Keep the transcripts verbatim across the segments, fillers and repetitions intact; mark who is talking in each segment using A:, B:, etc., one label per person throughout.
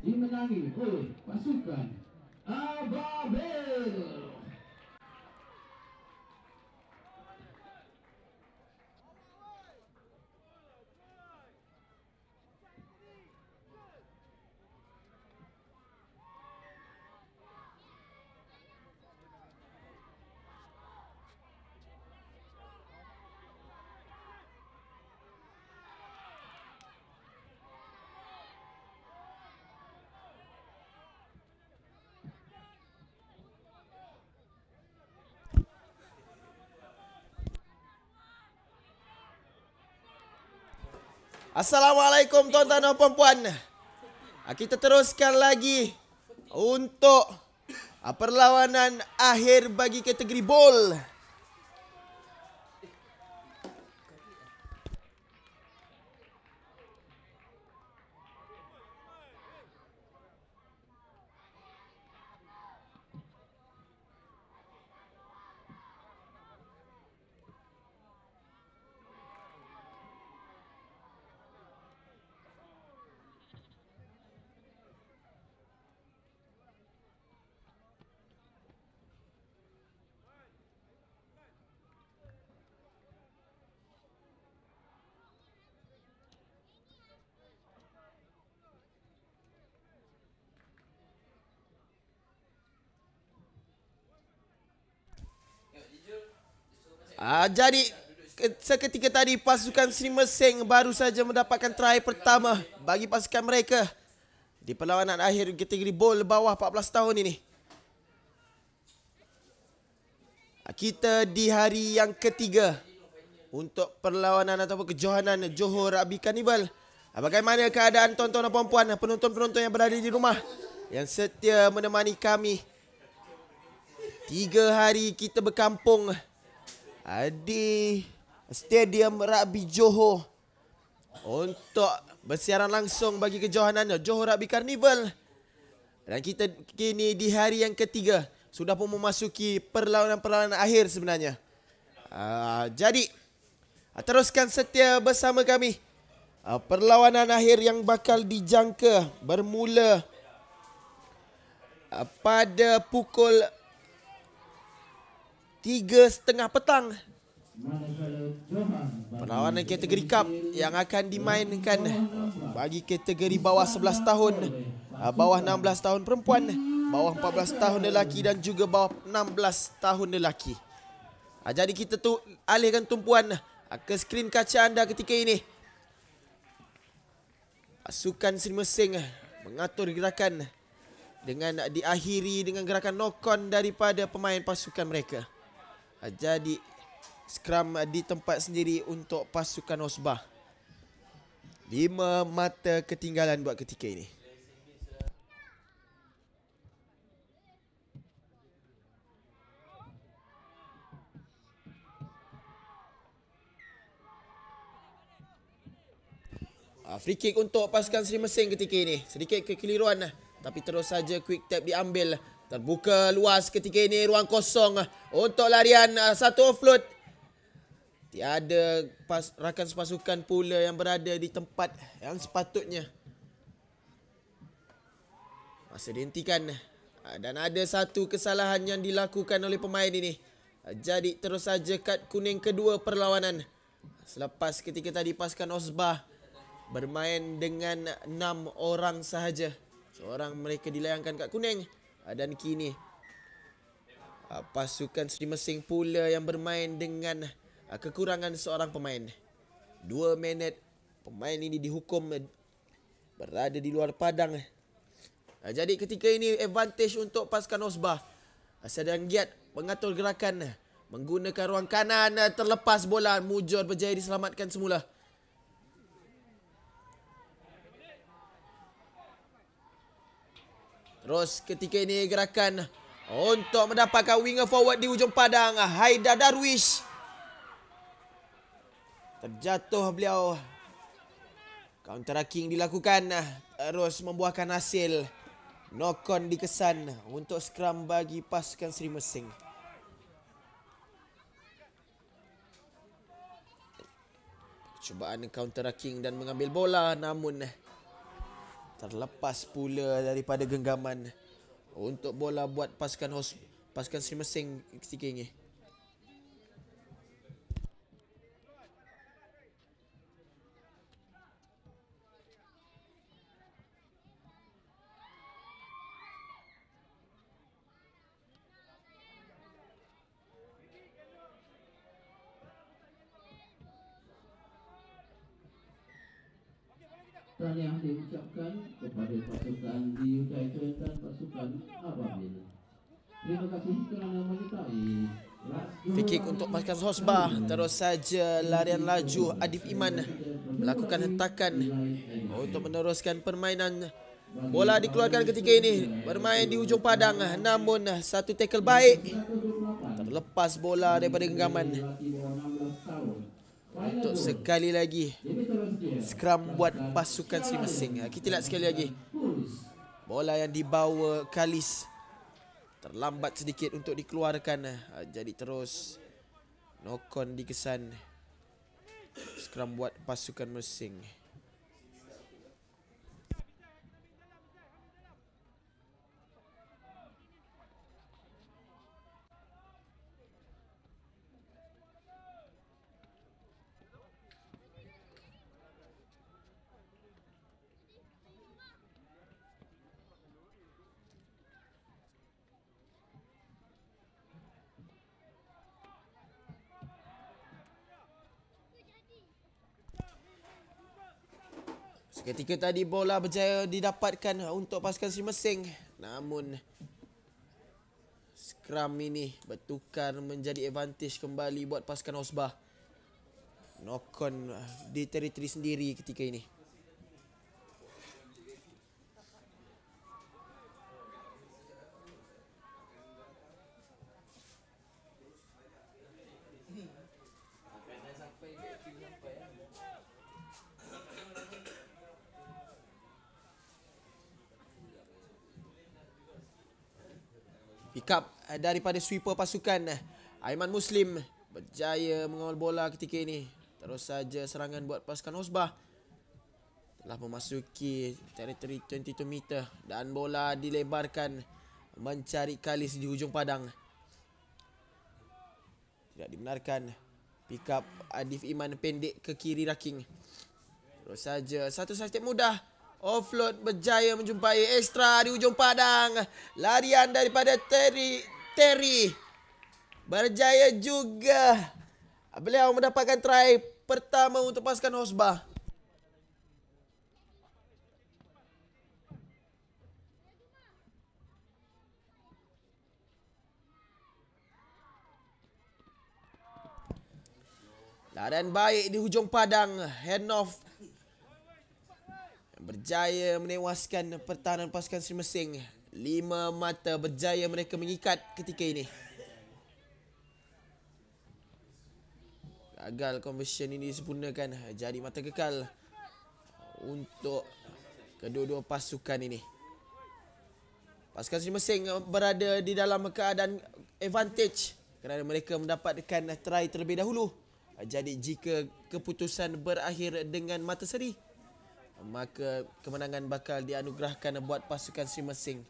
A: dimenangi oleh pasukan Ababil.
B: Assalamualaikum tuan-tuan dan puan-puan. Kita teruskan lagi untuk perlawanan akhir bagi kategori bowl. Ah, jadi seketika tadi pasukan Sri Mesing baru saja mendapatkan try pertama bagi pasukan mereka di perlawanan akhir kategori bowl bawah empat belas tahun ini. Kita di hari yang ketiga untuk perlawanan ataupun kejohanan Johor Rugby Carnival. Bagaimana keadaan tuan-tuan dan puan-puan, penonton-penonton yang berada di rumah yang setia menemani kami? Tiga hari kita berkampung di Stadium Rugby Johor untuk bersiaran langsung bagi kejohanan Johor Rugby Carnival. Dan kita kini di hari yang ketiga, sudah pun memasuki perlawanan-perlawanan akhir sebenarnya. Uh, jadi, teruskan setia bersama kami. Uh, perlawanan akhir yang bakal dijangka bermula uh, pada pukul Tiga setengah petang. Perlawanan kategori Cup yang akan dimainkan bagi kategori bawah sebelas tahun, bawah enam belas tahun perempuan, bawah empat belas tahun lelaki dan juga bawah enam belas tahun lelaki. Jadi kita tu alihkan tumpuan ke skrin kaca anda ketika ini. Pasukan Sri Mesing mengatur gerakan dengan diakhiri dengan gerakan knock-on daripada pemain pasukan mereka. Jadi skram di tempat sendiri untuk pasukan Osbah. Lima mata ketinggalan buat ketika ini. Free kick untuk pasukan Sri Mesing ketika ini. Sedikit kekeliruan tapi terus saja quick tap diambil. Terbuka luas ketika ini, ruang kosong untuk larian uh, satu offload. Tiada pas, rakan sepasukan pula yang berada di tempat yang sepatutnya. Masa dihentikan. Uh, dan ada satu kesalahan yang dilakukan oleh pemain ini. Uh, jadi terus saja kad kuning kedua perlawanan. Selepas ketika tadi pasukan Osbah bermain dengan enam orang sahaja. Seorang mereka dilayangkan kad kuning. Dan kini pasukan Sri Mesing pula yang bermain dengan kekurangan seorang pemain. Dua minit pemain ini dihukum berada di luar padang. Jadi ketika ini advantage untuk pasukan Osbah. Sedang giat mengatur gerakan, menggunakan ruang kanan, terlepas bola. Mujur berjaya diselamatkan semula. Terus ketika ini gerakan untuk mendapatkan winger forward di hujung padang, Haidar Darwish. Terjatuh beliau. Counter-attacking dilakukan, terus membuahkan hasil. Knock-on dikesan untuk skram bagi pasukan Sri Mesing. Cubaan counter-attacking dan mengambil bola, namun Terlepas pula daripada genggaman untuk bola buat pasukan host, pasukan Sri Mesing ketika ini.
A: Tahniah diucapkan kepada pasukan D U Titan dan pasukan Ababil. Terima kasih kerana menyertai.
B: Free kick untuk pasukan Hosbah. Terus saja larian laju Adif Iman melakukan hentakan untuk meneruskan permainan. Bola dikeluarkan ketika ini, bermain di hujung padang, namun satu tackle baik. Terlepas bola daripada genggaman. Untuk sekali lagi scrum buat pasukan Sri Mesing. Kita lihat sekali lagi. Bola yang dibawa Kalis terlambat sedikit untuk dikeluarkan. Jadi terus nokon dikesan. Scrum buat pasukan Mesing. Seketika tadi bola berjaya didapatkan untuk pasukan Sri Mesing. Namun scrum ini bertukar menjadi advantage kembali buat pasukan Hosbah. Knock-on di teritori sendiri ketika ini. Pick up daripada sweeper pasukan Aiman Muslim berjaya mengawal bola ketika ini. Terus saja serangan buat pasukan Hosbah. Telah memasuki teritori dua puluh dua meter dan bola dilebarkan mencari Kalis di hujung padang. Tidak dibenarkan. Pick up Adif Iman pendek ke kiri Raking. Terus saja satu side mudah. Offload berjaya menjumpai ekstra di hujung padang. Larian daripada Terry. Terry berjaya juga. Beliau mendapatkan try pertama untuk pasukan Hosbah. Larian baik di hujung padang. Hand off berjaya menewaskan pertahanan pasukan Sri Mesing. Lima mata berjaya mereka mengikat ketika ini. Gagal conversion ini disempurnakan. Jadi mata kekal untuk kedua-dua pasukan ini. Pasukan Sri Mesing berada di dalam keadaan advantage kerana mereka mendapatkan try terlebih dahulu. Jadi jika keputusan berakhir dengan mata seri, maka kemenangan bakal dianugerahkan buat pasukan Sri Mesing.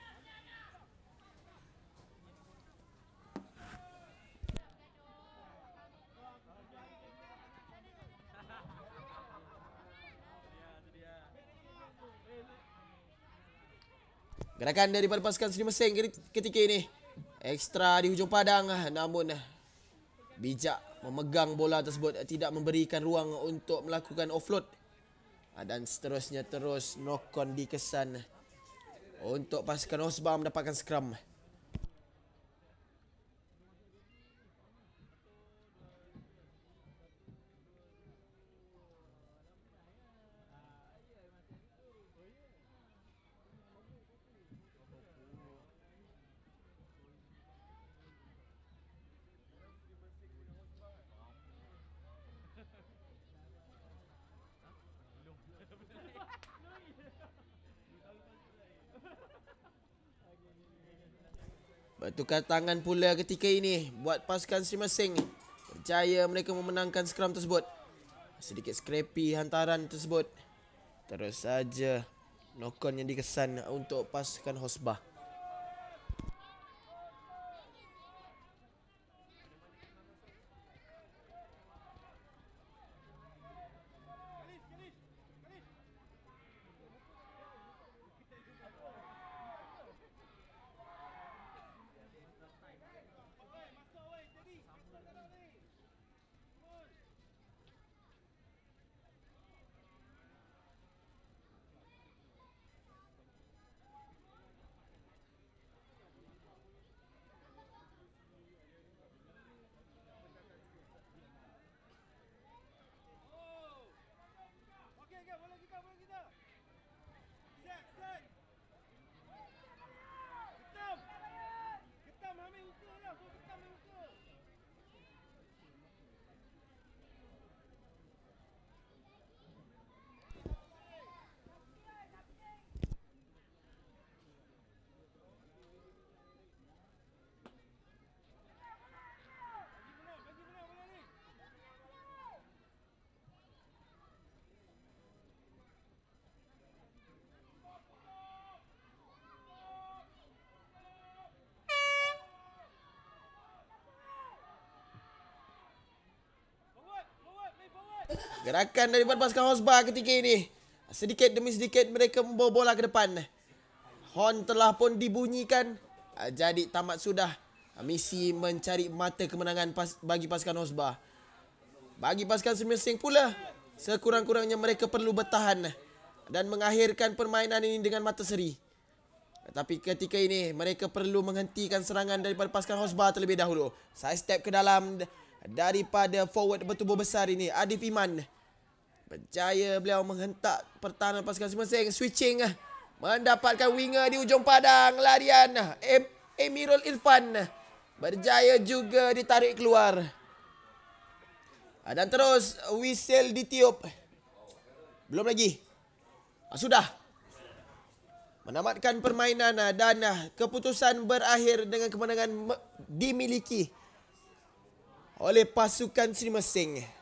B: Gerakan daripada pasukan Sri Mesing ketika ini. Ekstra di hujung padang, namun bijak memegang bola tersebut, tidak memberikan ruang untuk melakukan offload. Dan seterusnya terus knock-on dikesan untuk pasukan Hosbah mendapatkan scrum. Bertukar tangan pula ketika ini buat pasukan Sri Mesing. Berjaya mereka memenangkan scrum tersebut. Sedikit scrappy hantaran tersebut. Terus saja Knock-on yang dikesan untuk pasukan Hosbah. Gerakan daripada pasukan Hosbah ketika ini, sedikit demi sedikit mereka membawa bola ke depan. Horn telah pun dibunyikan. Jadi tamat sudah misi mencari mata kemenangan pas, bagi pasukan Hosbah. Bagi pasukan Semersing pula, sekurang-kurangnya mereka perlu bertahan dan mengakhirkan permainan ini dengan mata seri. Tetapi ketika ini mereka perlu menghentikan serangan daripada pasukan Hosbah terlebih dahulu. Side step ke dalam daripada forward bertubuh besar ini, Adif Iman. Berjaya beliau menghentak pertahanan pasukan Semersing. Switching, mendapatkan winger di ujung padang. Larian em Emirul Irfan berjaya juga ditarik keluar. Dan terus whistle ditiup. Belum lagi. Sudah menamatkan permainan dan keputusan berakhir dengan kemenangan dimiliki oleh pasukan Semersing.